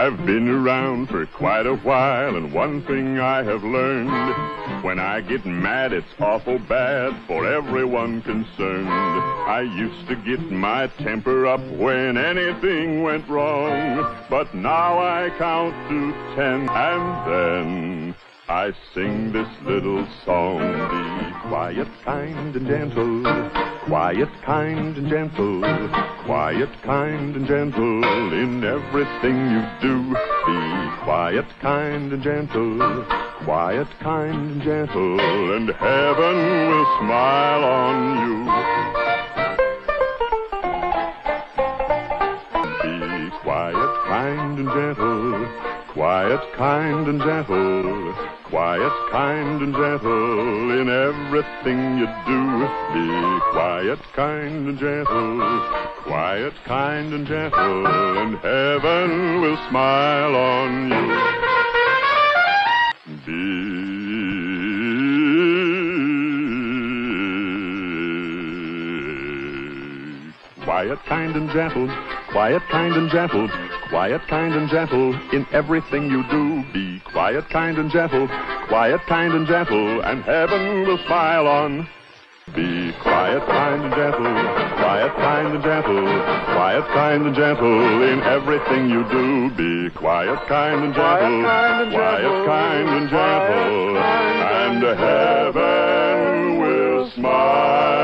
I've been around for quite a while, and one thing I have learned: when I get mad, it's awful bad for everyone concerned. I used to get my temper up when anything went wrong, but now I count to 10, and then I sing this little song. Be quiet, kind, and gentle. Quiet, kind, and gentle. Quiet, kind, and gentle in everything you do. Be quiet, kind, and gentle. Quiet, kind, and gentle, and heaven will smile on you. Be quiet, kind, and gentle. Quiet, kind, and gentle. Quiet, kind, and gentle in everything you do. Be quiet, kind, and gentle. Quiet, kind, and gentle, and heaven will smile on you. Be quiet, kind, and gentle. Quiet, kind, and gentle. Quiet, kind, and gentle in everything you do. Be quiet, kind, and gentle. Quiet, kind, and gentle, and heaven will smile on. Be quiet, kind, and gentle. Quiet, kind, and gentle. Quiet, kind, and gentle in everything you do. Be quiet, kind, and gentle. Quiet, kind, and gentle, and heaven will smile.